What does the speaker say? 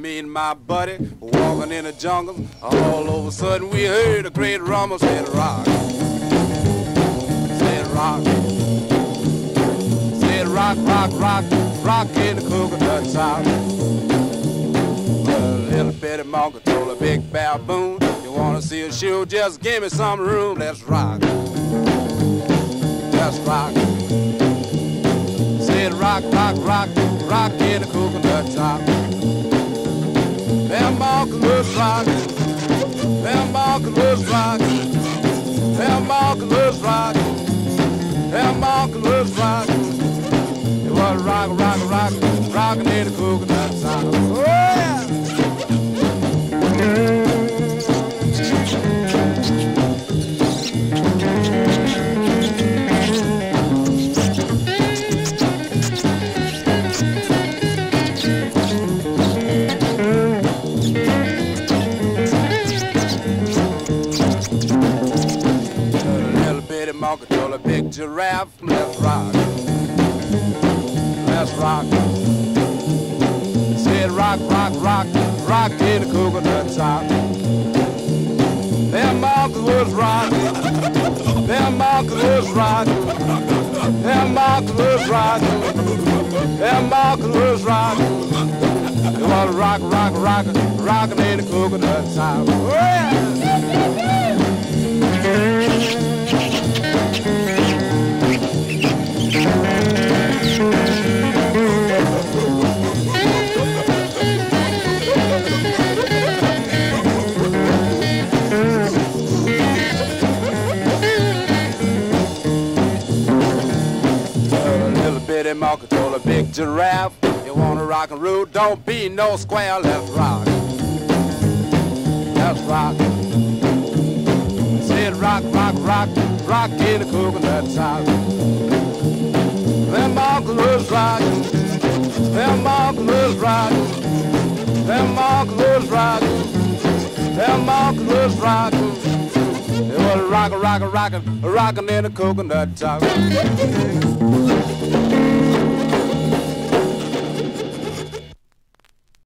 me and my buddy walking in the jungle. All of a sudden we heard a great rumble. Said rock, said rock, said rock, rock, rock, rock in the coconut top. A little bitty monkey told a big baboon, you wanna see a show, just give me some room. Let's rock, let's rock. Said rock, rock, rock, rock in the coconut top. That monkey was rocking, that monkey was rocking, that monkey was rocking, that monkey was rocking. It was rocking, rocking, rocking, rocking in the coconut top. Oh yeah! Monkey told a big giraffe, let's rock, let's rock. Said rock, rock, rock, rock in the coconut top. That monkey was rocking, that monkey was rocking, that monkey was rocking, that monkey was rocking. It was rock, rock, rocking, rocking in the coconut top. Oh yeah! Bitty monkey told a big giraffe, you wanna rock and roll, don't be no square. Let's rock, let's rock. Said rock, rock, rock, rock in the coconut top. That monkey was rocking, that monkey was rocking, that monkey was rocking, that monkey was rocking. It was rocking, rocking, rocking, rocking in the coconut top.